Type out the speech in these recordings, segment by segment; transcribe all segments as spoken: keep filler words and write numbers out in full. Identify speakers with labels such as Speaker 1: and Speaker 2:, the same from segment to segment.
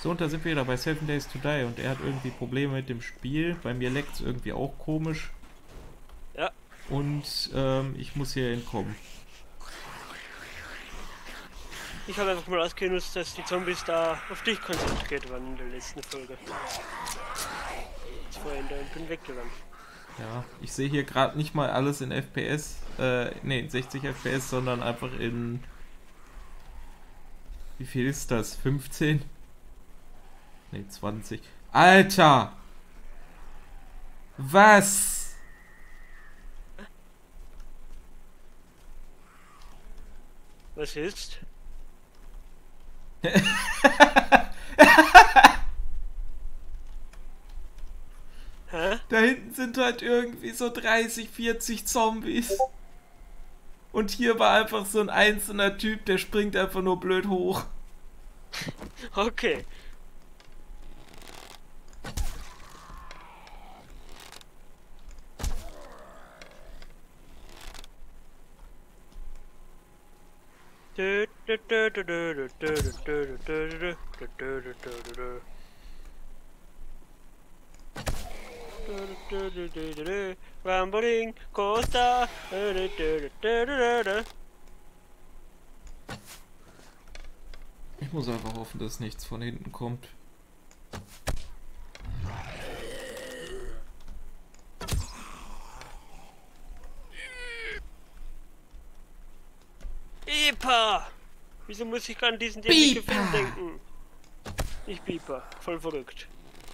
Speaker 1: So, und da sind wir wieder bei Seven Days to Die und er hat irgendwie Probleme mit dem Spiel. Bei mir leckt es irgendwie auch komisch.
Speaker 2: Ja.
Speaker 1: Und ähm, ich muss hier entkommen.
Speaker 2: Ich habe einfach mal ausgenutzt, dass die Zombies da auf dich konzentriert waren in der letzten Folge. Jetzt vorhin da und bin weggegangen.
Speaker 1: Ja, ich sehe hier gerade nicht mal alles in F P S, äh, nee, in sechzig F P S, sondern einfach in... Wie viel ist das? fünfzehn? Ne, zwanzig. Alter! Was?
Speaker 2: Was ist? Hä?
Speaker 1: Da hinten sind halt irgendwie so dreißig, vierzig Zombies. Und hier war einfach so ein einzelner Typ, der springt einfach nur blöd hoch.
Speaker 2: Okay. Rumbling Coaster.
Speaker 1: Ich muss einfach hoffen, dass nichts von hinten kommt.
Speaker 2: Pieper! Wieso muss ich an diesen dämlichen Film denken? Nicht Pieper, voll verrückt.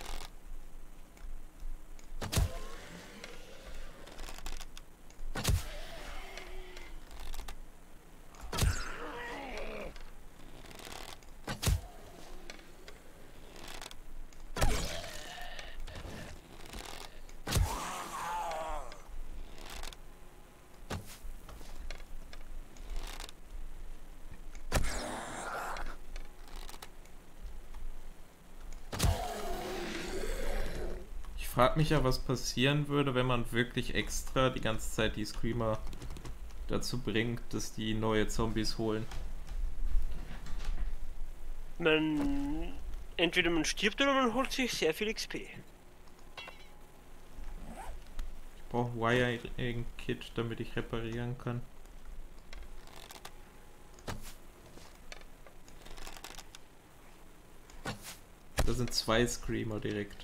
Speaker 1: Ich frage mich ja, was passieren würde, wenn man wirklich extra die ganze Zeit die Screamer dazu bringt, dass die neue Zombies holen.
Speaker 2: Man... Entweder man stirbt oder man holt sich sehr viel X P.
Speaker 1: Ich brauche Wiring-Kit, damit ich reparieren kann. Da sind zwei Screamer direkt.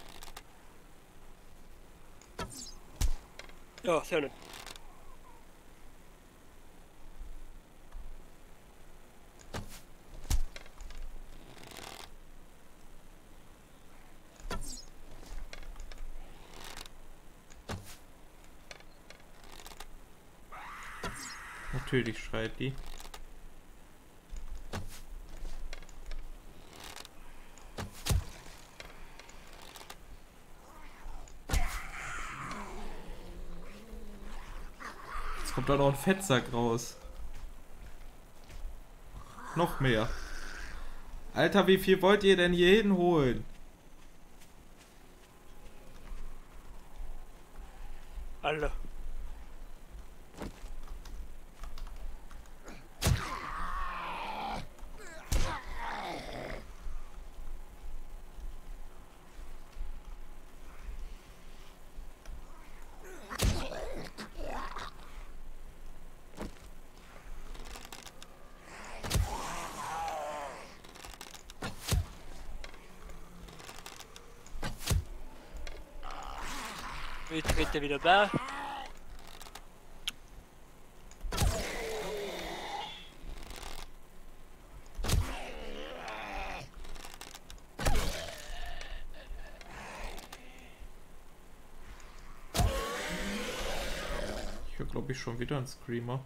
Speaker 2: Ja, sehr nett.
Speaker 1: Natürlich schreit die. Jetzt kommt da noch ein Fettsack raus. Noch mehr. Alter, wie viel wollt ihr denn hier hinholen?
Speaker 2: Alle. Jetzt wird er wieder da.
Speaker 1: Ich höre, glaube ich, schon wieder einen Screamer.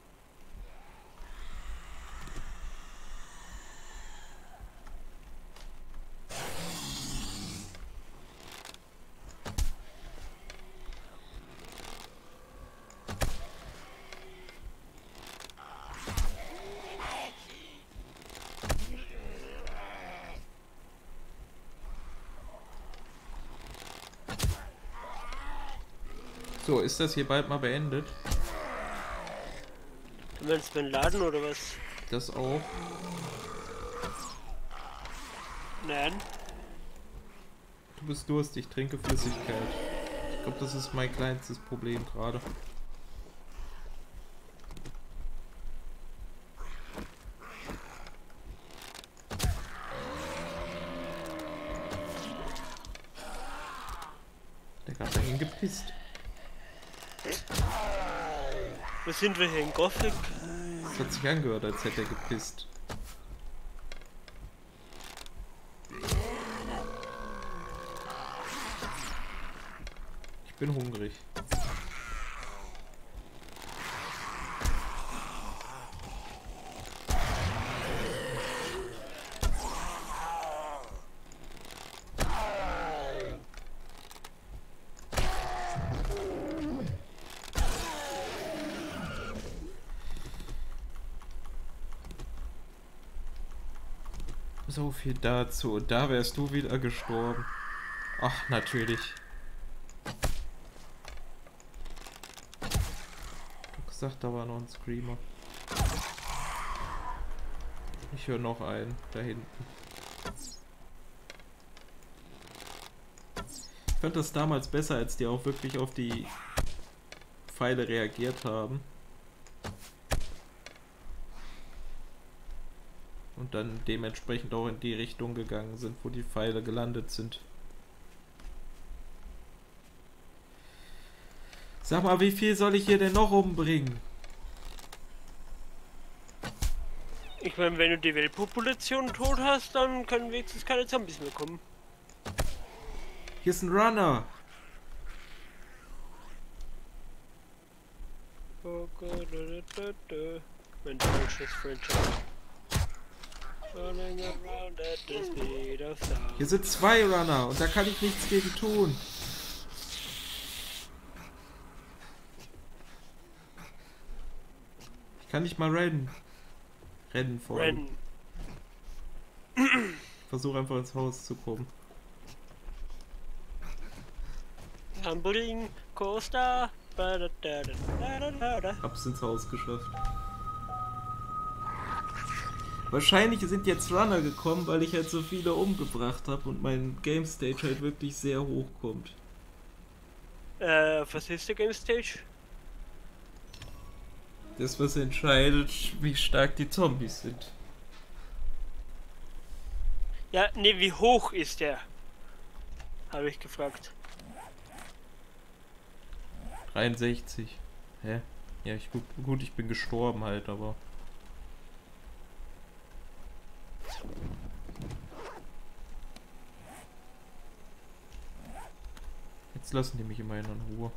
Speaker 1: So, ist das hier bald mal beendet?
Speaker 2: Du meinst meinen Laden oder was?
Speaker 1: Das auch.
Speaker 2: Nein.
Speaker 1: Du bist durstig, trinke Flüssigkeit. Ich glaube, das ist mein kleinstes Problem gerade. Der hat dahin gepisst.
Speaker 2: Wo sind wir hier in Gothic?
Speaker 1: Das hat sich angehört, als hätte er gepisst. Ich bin hungrig. So viel dazu. Und da wärst du wieder gestorben. Ach, natürlich. Ich hab gesagt, da war noch ein Screamer. Ich höre noch einen da hinten. Ich fand das damals besser, als die auch wirklich auf die Pfeile reagiert haben. Und dann dementsprechend auch in die Richtung gegangen sind, wo die Pfeile gelandet sind. Sag mal, wie viel soll ich hier denn noch umbringen?
Speaker 2: Ich meine, wenn du die Weltpopulation tot hast, dann können wenigstens keine Zombies mehr kommen.
Speaker 1: Hier ist ein Runner.
Speaker 2: Oh Gott, da, da, da. Mein deutsches Franchise. Running around at the speed of sound.
Speaker 1: Hier sind zwei Runner und da kann ich nichts gegen tun. Ich kann nicht mal rennen. Rennen vor allem.
Speaker 2: Rennen.
Speaker 1: Versuche einfach ins Haus zu kommen.
Speaker 2: Tumbling Coaster. Ba, da, da, da, da, da, da.
Speaker 1: Hab's ins Haus geschafft. Wahrscheinlich sind jetzt Runner gekommen, weil ich halt so viele umgebracht habe und mein Game Stage halt wirklich sehr hoch kommt.
Speaker 2: Äh, was ist der Game Stage?
Speaker 1: Das, was entscheidet, wie stark die Zombies sind.
Speaker 2: Ja, ne, wie hoch ist der? Habe ich gefragt.
Speaker 1: dreiundsechzig. Hä? Ja, ich, gut, gut, ich bin gestorben halt, aber... Jetzt lassen die mich immerhin in Ruhe.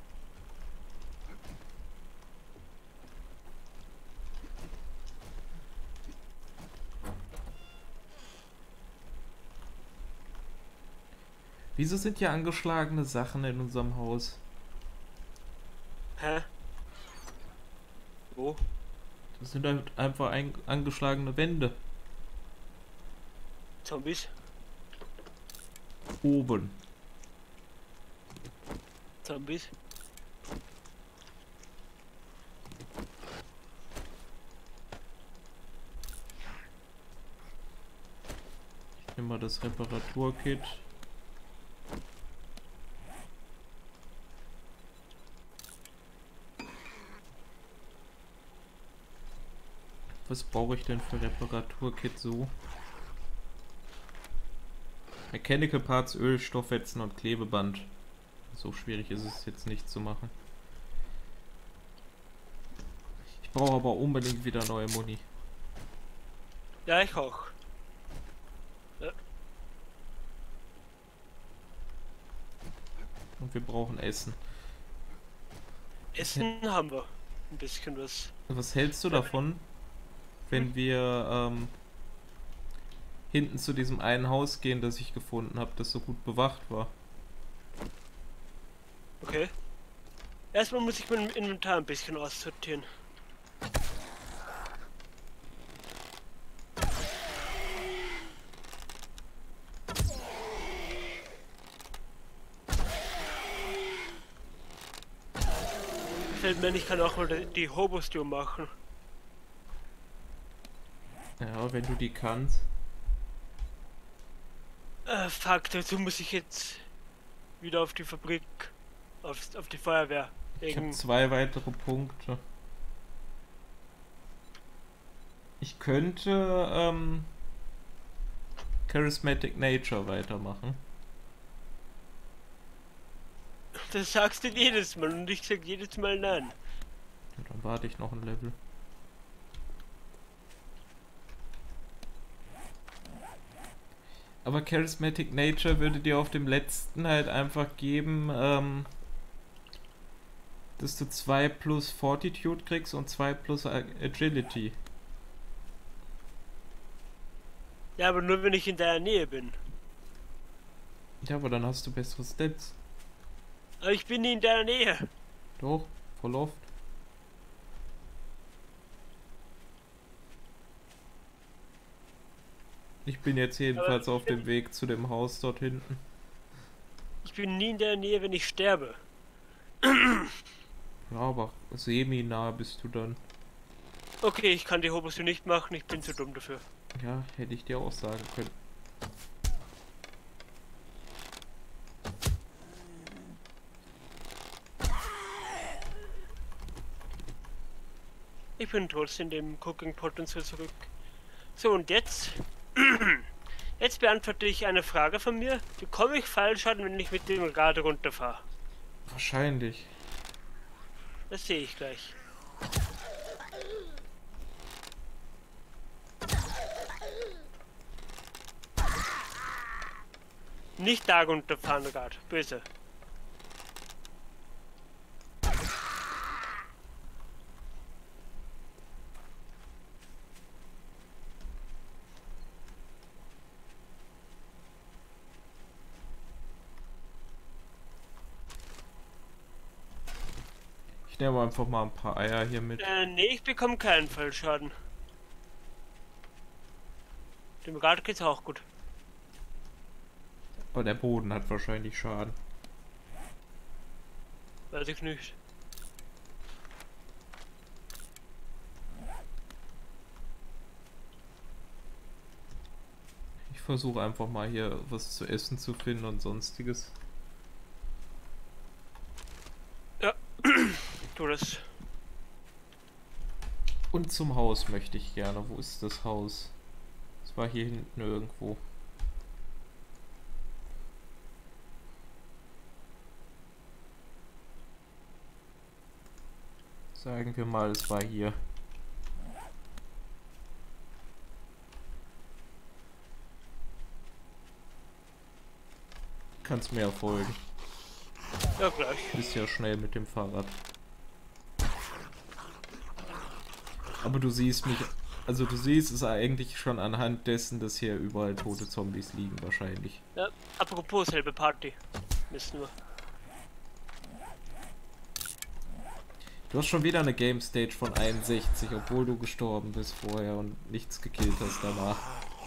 Speaker 1: Wieso sind hier angeschlagene Sachen in unserem Haus?
Speaker 2: Hä? Wo?
Speaker 1: Das sind halt einfach ein, angeschlagene Wände.
Speaker 2: Zombies?
Speaker 1: Oben.
Speaker 2: Zombies?
Speaker 1: Ich nehme mal das Reparaturkit. Was brauche ich denn für Reparaturkit so? Mechanical Parts, Öl, Stoffwetzen und Klebeband. So schwierig ist es jetzt nicht zu machen. Ich brauche aber unbedingt wieder neue Muni.
Speaker 2: Ja, ich auch. Ja.
Speaker 1: Und wir brauchen Essen.
Speaker 2: Essen haben wir. Ein bisschen was.
Speaker 1: Was hältst du davon, wenn wir ähm, hinten zu diesem einen Haus gehen, das ich gefunden habe, das so gut bewacht war?
Speaker 2: Okay. Erstmal muss ich mein Inventar ein bisschen aussortieren. Fällt mir, ich kann auch mal die Hobo-Stew machen.
Speaker 1: Ja, wenn du die kannst.
Speaker 2: Äh, fuck, dazu muss ich jetzt wieder auf die Fabrik, auf, auf die Feuerwehr.
Speaker 1: Ich habe
Speaker 2: Wegen,
Speaker 1: zwei weitere Punkte. Ich könnte ähm, Charismatic Nature weitermachen.
Speaker 2: das sagst du jedes Mal und ich sag jedes Mal nein.
Speaker 1: Ja, dann warte ich noch ein Level. Aber Charismatic Nature würde dir auf dem letzten halt einfach geben, ähm, dass du zwei plus Fortitude kriegst und zwei plus Agility.
Speaker 2: Ja, aber nur wenn ich in deiner Nähe bin.
Speaker 1: Ja, aber dann hast du bessere Stats.
Speaker 2: Aber ich bin nie in deiner Nähe.
Speaker 1: Doch, voll oft. Ich bin jetzt jedenfalls auf dem Weg zu dem Haus dort hinten.
Speaker 2: Ich bin nie in der Nähe, wenn ich sterbe.
Speaker 1: Ja, aber semi-nah bist du dann.
Speaker 2: Okay, ich kann die Hobos nicht machen, ich bin zu dumm dafür.
Speaker 1: Ja, hätte ich dir auch sagen können.
Speaker 2: Ich bin trotzdem dem Cooking Pot und so zurück. So, und jetzt? Jetzt beantworte ich eine Frage von mir. Bekomme ich Fallschaden, wenn ich mit dem Rad runterfahre?
Speaker 1: Wahrscheinlich.
Speaker 2: Das sehe ich gleich. Nicht da runterfahren, Rad. Böse.
Speaker 1: Ich nehme einfach mal ein paar Eier hier mit.
Speaker 2: Äh, nee, ich bekomme keinen Fallschaden. Dem Rad geht's auch gut.
Speaker 1: Aber der Boden hat wahrscheinlich Schaden.
Speaker 2: Weiß ich nicht.
Speaker 1: Ich versuche einfach mal hier was zu essen zu finden und sonstiges.
Speaker 2: Ja, tu das.
Speaker 1: Und zum Haus möchte ich gerne. Wo ist das Haus? Es war hier hinten irgendwo. Sagen wir mal, es war hier. Kannst mir ja folgen.
Speaker 2: Ja, gleich.
Speaker 1: Bist ja schnell mit dem Fahrrad. Aber du siehst mich, also du siehst es eigentlich schon anhand dessen, dass hier überall tote Zombies liegen wahrscheinlich.
Speaker 2: Ja, apropos selbe Party. Müssen wir.
Speaker 1: Du hast schon wieder eine Game Stage von einundsechzig, obwohl du gestorben bist vorher und nichts gekillt hast danach.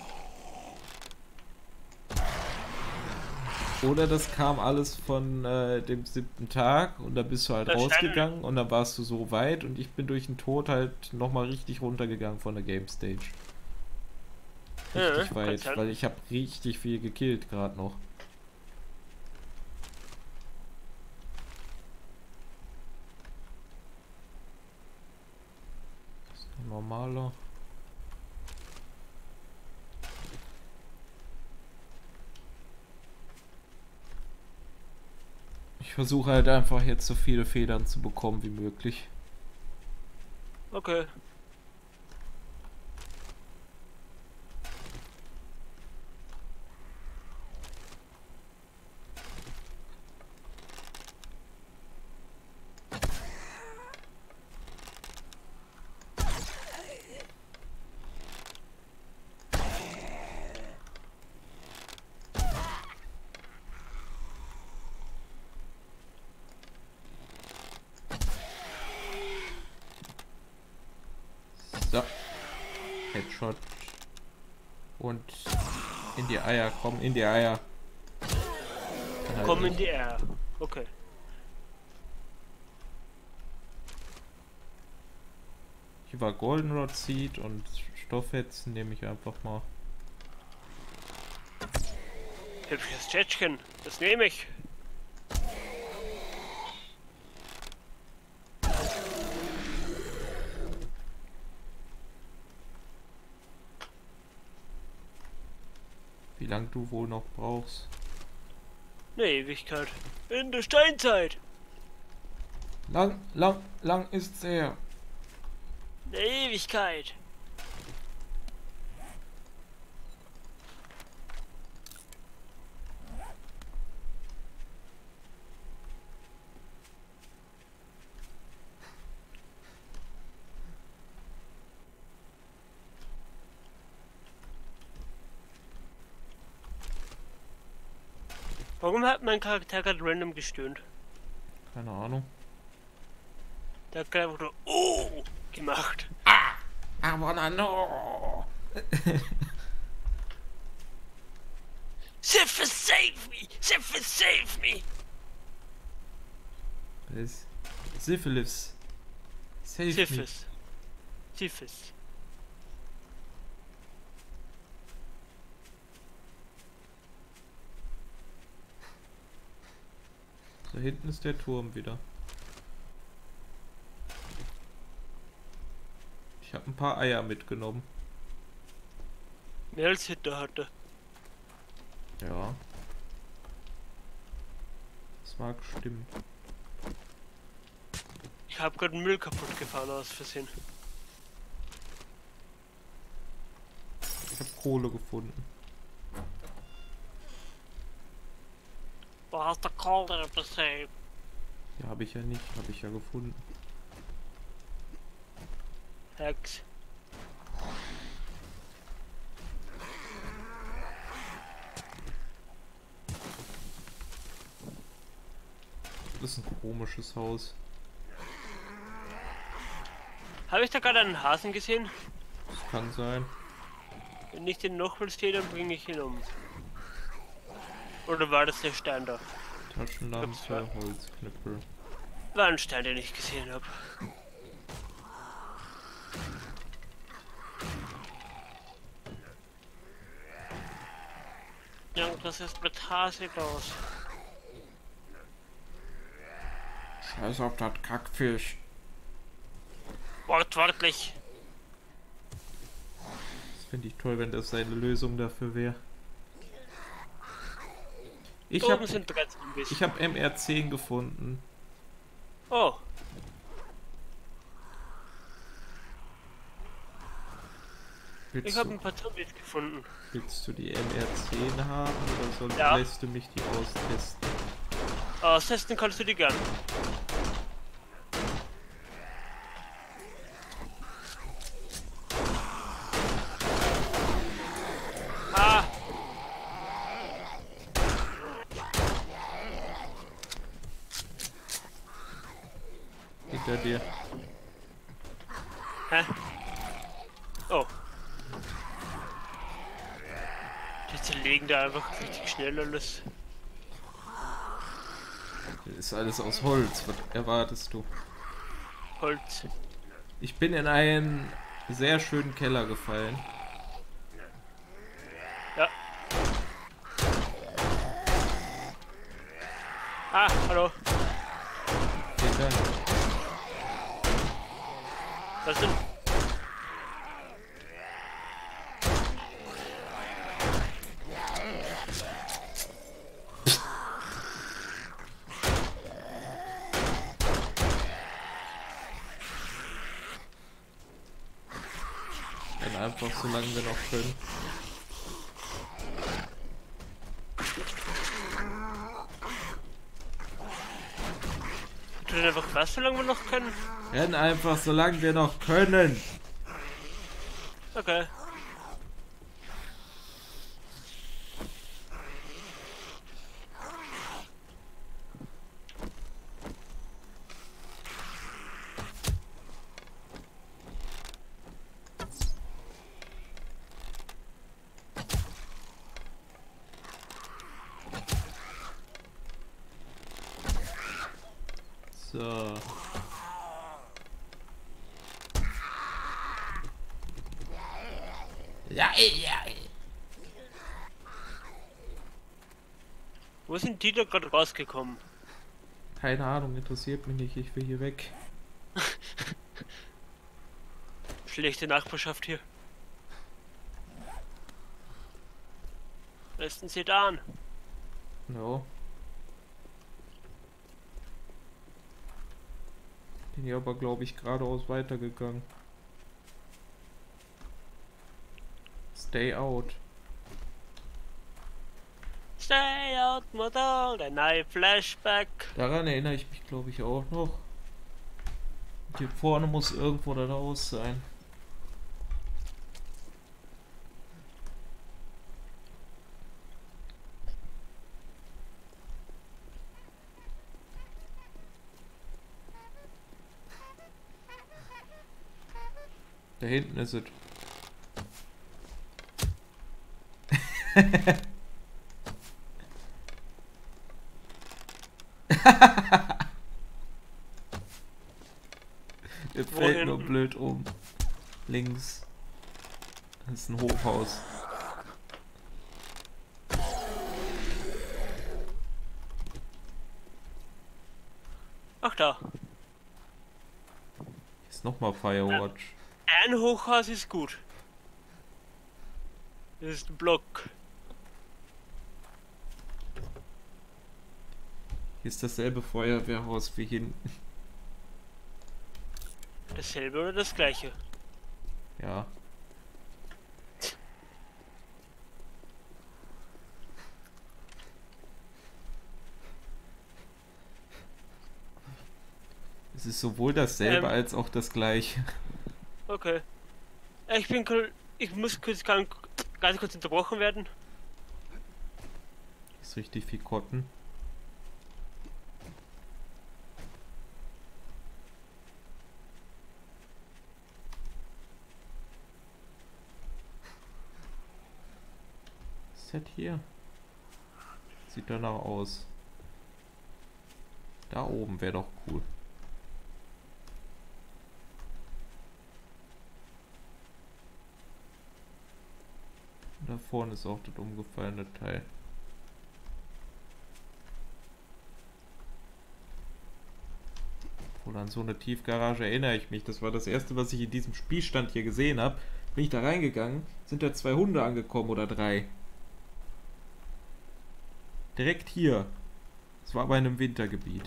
Speaker 1: Oder das kam alles von äh, dem siebten Tag und da bist du halt rausgegangen und dann warst du so weit und ich bin durch den Tod halt nochmal richtig runtergegangen von der Game Stage. Richtig
Speaker 2: Ja,
Speaker 1: weit, weil ich habe richtig viel gekillt gerade noch. Das ist ein normaler. Ich versuche halt einfach jetzt so viele Federn zu bekommen wie möglich.
Speaker 2: Okay.
Speaker 1: So. Headshot. Und in die Eier, komm in die Eier. Halt
Speaker 2: Komm in
Speaker 1: nicht.
Speaker 2: die Air. Okay.
Speaker 1: Hier war Goldenrod Seed und Stoffhetzen nehme ich einfach mal.
Speaker 2: Hübsches Tschetschchen, das nehme ich.
Speaker 1: Wie lange du wohl noch brauchst?
Speaker 2: Eine Ewigkeit. In der Steinzeit.
Speaker 1: Lang, lang, lang ist's her.
Speaker 2: Eine Ewigkeit. Warum hat mein Charakter gerade random gestöhnt?
Speaker 1: Keine Ahnung.
Speaker 2: Der hat gerade einfach nur Oh gemacht.
Speaker 1: Ah! I wanna know!
Speaker 2: Siffer, save me! Siffer, save me!
Speaker 1: Was? Syphilis. Save
Speaker 2: Siphis. Siphis.
Speaker 1: Da hinten ist der Turm wieder. Ich habe ein paar Eier mitgenommen.
Speaker 2: Mehr als Hitter hatte.
Speaker 1: Ja. Das mag stimmen.
Speaker 2: Ich habe gerade Müll kaputt gefahren aus Versehen.
Speaker 1: Ich habe Kohle gefunden.
Speaker 2: Du hast der Kohle gesehen.
Speaker 1: Ja, habe ich ja nicht. Habe ich ja gefunden.
Speaker 2: Hex.
Speaker 1: Das ist ein komisches Haus.
Speaker 2: Habe ich da gerade einen Hasen gesehen?
Speaker 1: Das kann sein.
Speaker 2: Wenn ich den noch mal sehe, dann bringe ich ihn um. Oder war das der Stein da?
Speaker 1: Taschenlampe, Holzknüppel.
Speaker 2: War ein Stein, den ich gesehen habe. Ja, das ist mit Hase los.
Speaker 1: Scheiß auf das Kackfisch.
Speaker 2: Wortwörtlich.
Speaker 1: Das finde ich toll, wenn das seine Lösung dafür wäre. Ich
Speaker 2: Oben
Speaker 1: habe
Speaker 2: sind drei Zombies.
Speaker 1: ich hab M R zehn gefunden.
Speaker 2: Oh.
Speaker 1: Willst,
Speaker 2: Ich habe
Speaker 1: du,
Speaker 2: ein paar Zombies gefunden.
Speaker 1: willst du die M R zehn haben oder soll,
Speaker 2: Ja.
Speaker 1: lässt du mich die austesten?
Speaker 2: Austesten kannst du die gern. Ah!
Speaker 1: Hinter dir.
Speaker 2: Hä? Oh. Die zerlegen da einfach richtig schnell alles.
Speaker 1: Das ist alles aus Holz. Was erwartest du?
Speaker 2: Holz.
Speaker 1: Ich bin in einen sehr schönen Keller gefallen.
Speaker 2: Ja. Ah, hallo.
Speaker 1: Vielen Dank.
Speaker 2: Was denn?
Speaker 1: Dann einfach so lange wir noch können.
Speaker 2: Tu denn einfach was, solange wir noch können?
Speaker 1: Rennen einfach so lange wir noch können.
Speaker 2: Okay.
Speaker 1: So. Ja, ja.
Speaker 2: Wo sind die da gerade rausgekommen?
Speaker 1: Keine Ahnung, interessiert mich nicht, ich will hier weg.
Speaker 2: Schlechte Nachbarschaft hier. Lässt sie da an.
Speaker 1: No. Bin hier aber, glaube ich, geradeaus weitergegangen. Stay out.
Speaker 2: Stay out, Model, der neue Flashback.
Speaker 1: Daran erinnere ich mich, glaube ich, auch noch. Und hier vorne muss irgendwo da raus sein. Da hinten ist es. Der fällt nur blöd um. Links. Das ist ein Hochhaus.
Speaker 2: Ach da.
Speaker 1: Hier ist nochmal Firewatch.
Speaker 2: Ein Hochhaus ist gut. Das ist ein Block.
Speaker 1: Hier ist dasselbe Feuerwehrhaus wie hinten.
Speaker 2: Dasselbe oder das gleiche?
Speaker 1: Ja. Es ist sowohl dasselbe
Speaker 2: Ähm.
Speaker 1: als auch das gleiche.
Speaker 2: Okay. Ich bin cool. Ich muss kurz ganz, ganz kurz unterbrochen werden.
Speaker 1: Ist richtig viel Cotton. Was ist das hier? Sieht danach aus. Da oben wäre doch cool. Da vorne ist auch das umgefallene Teil. Oder an so eine Tiefgarage erinnere ich mich. Das war das erste, was ich in diesem Spielstand hier gesehen habe. Bin ich da reingegangen, sind da zwei Hunde angekommen oder drei. Direkt hier. Das war aber in einem Wintergebiet.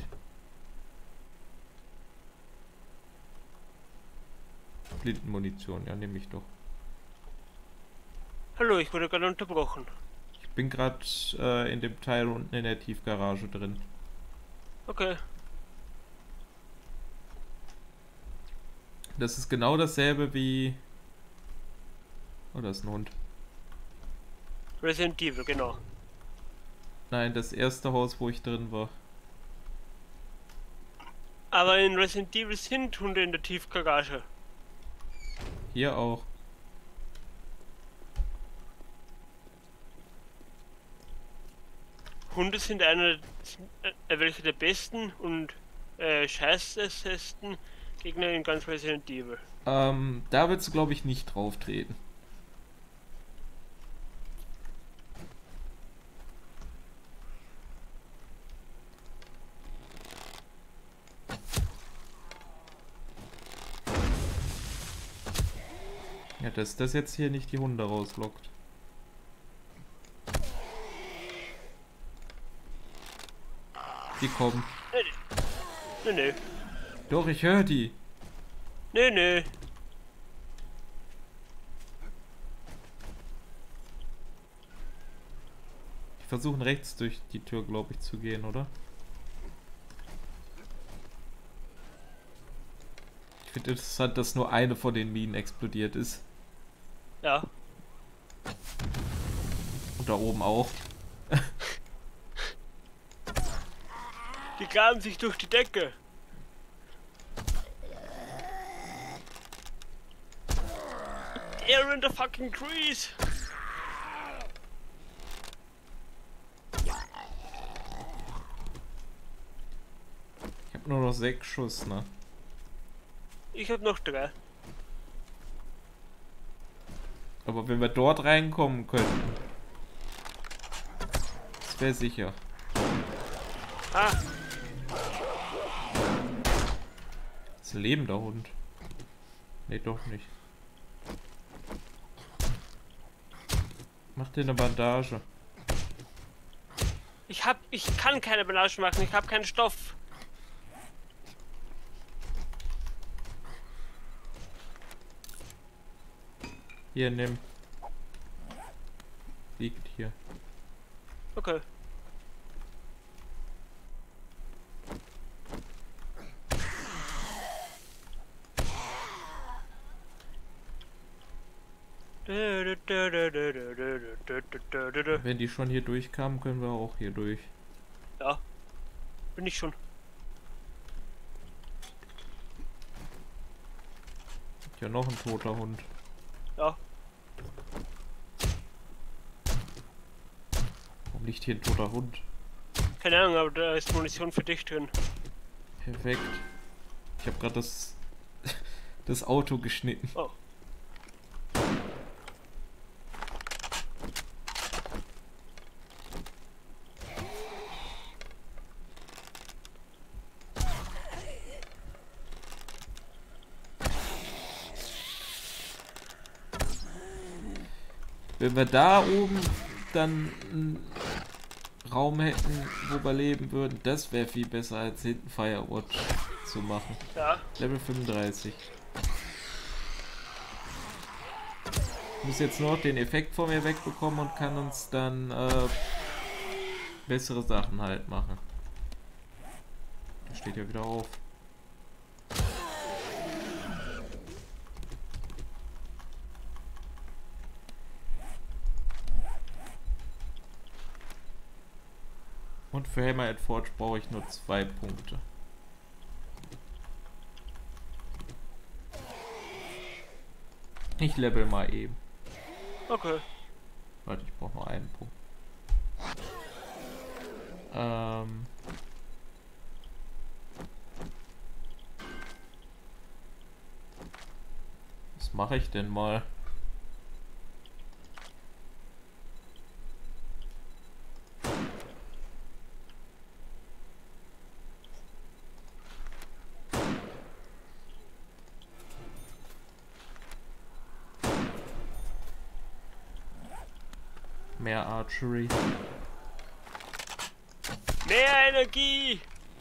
Speaker 1: Blindenmunition, ja, nehme ich doch.
Speaker 2: Hallo, ich wurde gerade unterbrochen.
Speaker 1: Ich bin gerade äh, in dem Teil unten in der Tiefgarage drin.
Speaker 2: Okay.
Speaker 1: Das ist genau dasselbe wie... Oh, da ist ein Hund.
Speaker 2: Resident Evil, genau.
Speaker 1: Nein, das erste Haus, wo ich drin war.
Speaker 2: Aber in Resident Evil sind Hunde in der Tiefgarage.
Speaker 1: Hier auch.
Speaker 2: Hunde sind einer sind, äh, welche der besten und äh, scheißesten Gegner in ganz Resident Evil.
Speaker 1: Ähm, da willst du, glaube ich, nicht drauf treten. Ja, dass das jetzt hier nicht die Hunde rauslockt. Die kommen.
Speaker 2: Nee, nee.
Speaker 1: Doch, ich höre die.
Speaker 2: Nee, nee.
Speaker 1: Die versuchen rechts durch die Tür, glaube ich, zu gehen, oder? Ich finde interessant, dass nur eine von den Minen explodiert ist.
Speaker 2: Ja.
Speaker 1: Und da oben auch.
Speaker 2: Die graben sich durch die Decke. They're in the fucking trees.
Speaker 1: Ich habe nur noch sechs Schuss, ne?
Speaker 2: Ich hab noch drei.
Speaker 1: Aber wenn wir dort reinkommen könnten, das wäre sicher.
Speaker 2: Ah,
Speaker 1: Das ist ein lebender Hund. Nee, doch nicht. Mach dir eine Bandage.
Speaker 2: ich hab, ich kann keine Bandage machen, ich habe keinen Stoff.
Speaker 1: Hier, nimm. Liegt hier.
Speaker 2: Okay.
Speaker 1: Wenn die schon hier durchkamen, können wir auch hier durch.
Speaker 2: Ja, bin ich schon.
Speaker 1: Ja, noch ein toter Hund.
Speaker 2: Ja,
Speaker 1: Warum liegt hier ein toter Hund?
Speaker 2: keine Ahnung, aber da ist Munition für dich drin.
Speaker 1: Perfekt. Ich habe gerade das das Auto geschnitten.
Speaker 2: Oh.
Speaker 1: Wenn wir da oben dann einen Raum hätten, wo wir leben würden, das wäre viel besser als hinten Firewatch zu machen.
Speaker 2: Ja,
Speaker 1: Level fünfunddreißig. Ich muss jetzt nur noch den Effekt von mir wegbekommen und kann uns dann äh, bessere Sachen halt machen. Da steht ja wieder auf. Und für Hammer at Forge brauche ich nur zwei Punkte. Ich level mal eben.
Speaker 2: okay.
Speaker 1: Warte, ich brauche nur einen Punkt. Ähm. Was mache ich denn mal? Mehr Archery.
Speaker 2: Mehr Energie!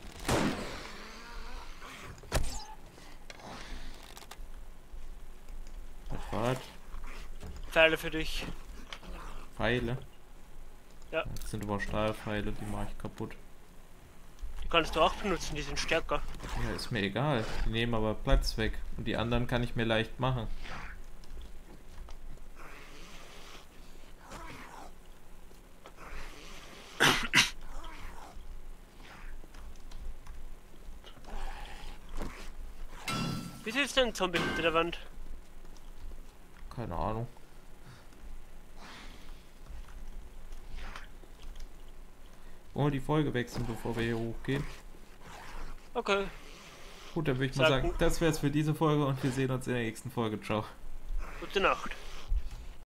Speaker 1: Was war das?
Speaker 2: Pfeile für dich.
Speaker 1: Pfeile?
Speaker 2: Ja.
Speaker 1: Das sind aber Stahlpfeile, die mache ich kaputt.
Speaker 2: Die kannst du auch benutzen, die sind stärker.
Speaker 1: Ja, ist mir egal. Die nehmen aber Platz weg. Und die anderen kann ich mir leicht machen.
Speaker 2: Wieso ist denn ein Zombie hinter der Wand?
Speaker 1: Keine Ahnung. Wollen wir die Folge wechseln, bevor wir hier hochgehen?
Speaker 2: Okay.
Speaker 1: Gut, dann würde ich mal
Speaker 2: Sag-
Speaker 1: sagen, das wäre es für diese Folge und wir sehen uns in der nächsten Folge. Ciao.
Speaker 2: Gute Nacht.